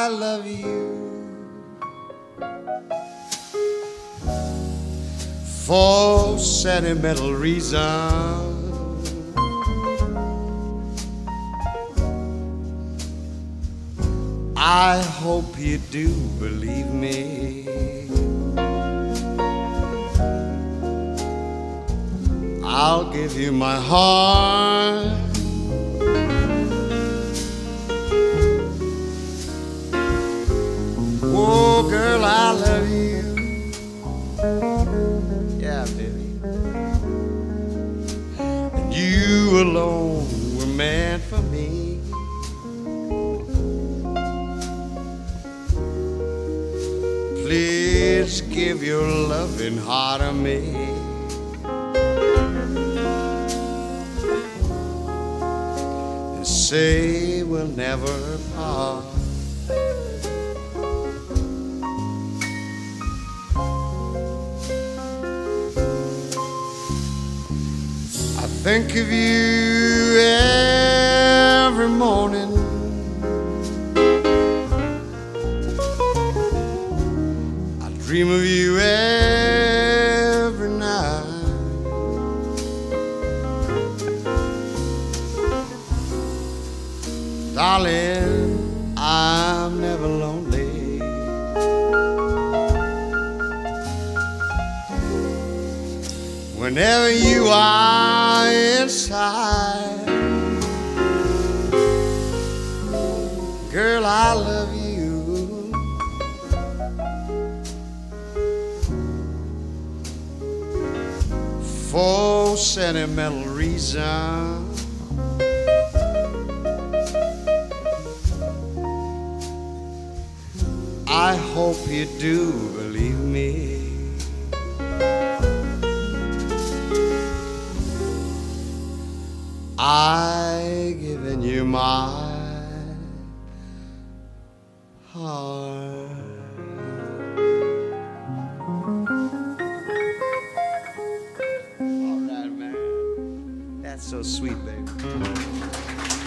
love you for sentimental reasons. I hope you do believe me. I'll give you my heart. Oh, girl, I love you. Yeah, baby. And you alone were meant for me. Please give your loving heart to me. And say we'll never part. I think of you every morning. I dream of you every night. Darling, I'm never lonely. Whenever you are inside, girl, I love you. For sentimental reasons. I hope you do believe me. I given you my heart. All right, man. That's so sweet, baby.